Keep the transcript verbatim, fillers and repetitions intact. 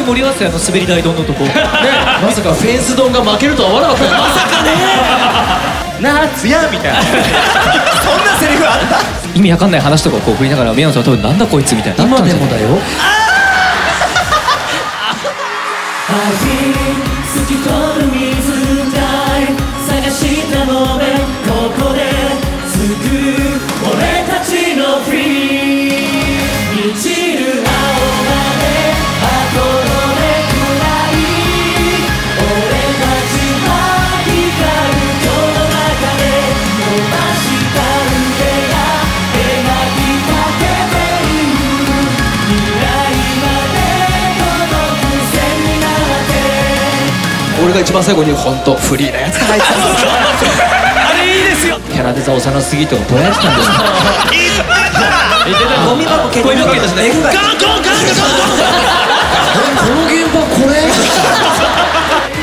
盛り合わせ、あの滑り台丼のとこね。 まさかフェンス丼が負けるとは思わなかったよ。まさかね夏やみたいな。そんなセリフあった？ 意味わかんない話とかをこう振りながら、宮野さんは多分なんだこいつみたいな。 今でもだよ。 透き通る水たい探したのでここでつく俺たちのフリー満ちる青まで箱のでくらい俺たちは光る世の中で伸ばした腕が描きかけている未来まで届く線になって俺が一番最後に本当フリーなやつが入ってた。 あれいいですよ。キャラデザ幼すぎとかぼやってたんですよ。 ゴミ箱蹴ってゴミ箱蹴ってね。ガンガンガンガンガン。 この現場これ